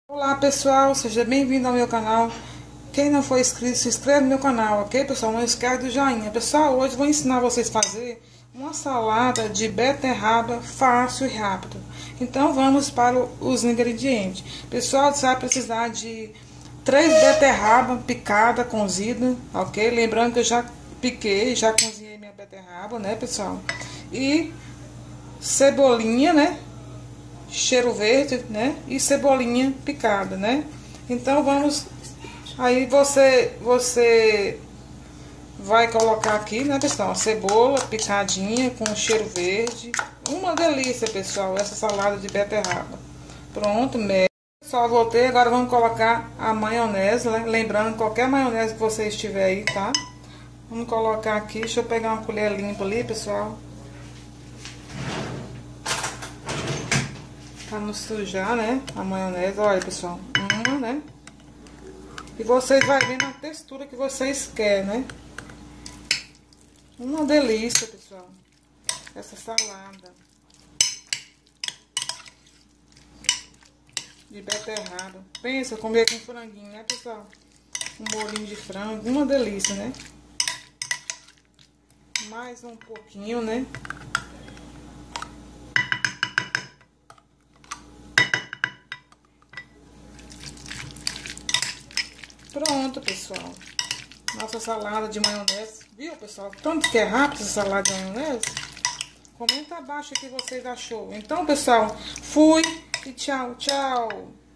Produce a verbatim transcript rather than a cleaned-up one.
Olá pessoal, seja bem-vindo ao meu canal. Quem não for inscrito, se inscreve no meu canal, ok pessoal? Não esquece do joinha. Pessoal, hoje vou ensinar vocês a fazer uma salada de beterraba fácil e rápido. Então vamos para os ingredientes. Pessoal, você vai precisar de três beterraba picada, cozida, ok? Lembrando que eu já piquei, já cozinhei minha beterraba, né pessoal? E cebolinha, né? Cheiro verde, né? E cebolinha picada, né? Então vamos, aí você você vai colocar aqui, né, pessoal? Cebola picadinha com cheiro verde. Uma delícia, pessoal, essa salada de beterraba. Pronto, mesmo. Pessoal, voltei, agora vamos colocar a maionese, né? Lembrando, qualquer maionese que você estiver aí, tá? Vamos colocar aqui, deixa eu pegar uma colher limpa ali, pessoal. Pra não sujar, né? A maionese, olha pessoal, uma, né? E vocês vão vendo a textura que vocês querem, né? Uma delícia, pessoal, essa salada de beterraba. Pensa, comer com franguinho, né, pessoal? Um molhinho de frango, uma delícia, né? Mais um pouquinho, né? Pronto, pessoal. Nossa salada de maionese. Viu, pessoal? Tanto que é rápido essa salada de maionese. Comenta abaixo o que vocês achou. Então, pessoal, fui e tchau, tchau.